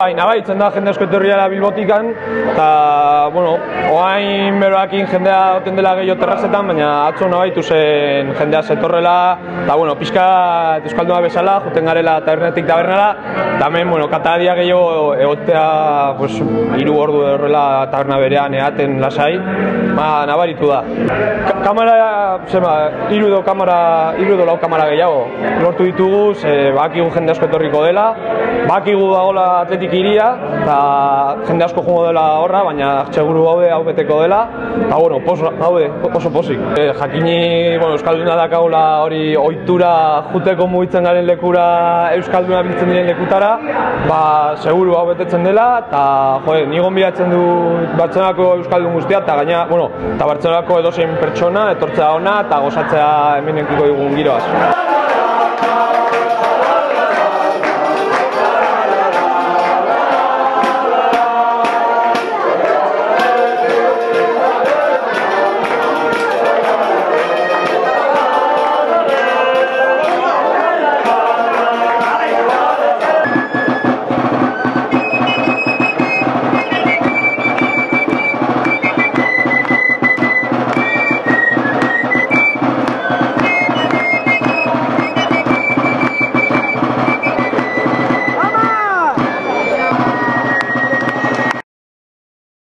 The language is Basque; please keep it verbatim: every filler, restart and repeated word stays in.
Baina bai, itzen da jende asko etorriala Bilbotikan, eta, bueno, oain beroakin jendea oten dela gehiago terrazetan, baina atzo nabaitu zen jendea zetorrela, eta, bueno, pixka euskalduna bezala, juten garela tabernetik tabernara, eta hemen, bueno, katadia gehiago egotea, pues, hiru ordu horrela taberna berean eaten lasai, ba, nabaritu da. Ka kamara, zema, hiru edo kamara, hiru edo lau kamara gehiago, lortu ditugu, ze bakigu jende asko etorriko dela, bakigu dagoela atletik iria, eta jende asko joango dela horra, baina seguru gaude hau beteko dela, eta bueno, poso, gaude, oso posik. E, jakini, bueno, euskalduna dakagula hori ohitura juteko mugitzen garen lekura euskalduna biltzen diren lekutara, ba, seguru hau betetzen dela, eta jode, ni gonbidatzen du Bartzelonako euskaldun guztia, eta gaina, bueno, eta Bartzelonako edozein pertsona, etortzea ona, eta gozatzea hemen edukiko dugun giroaz.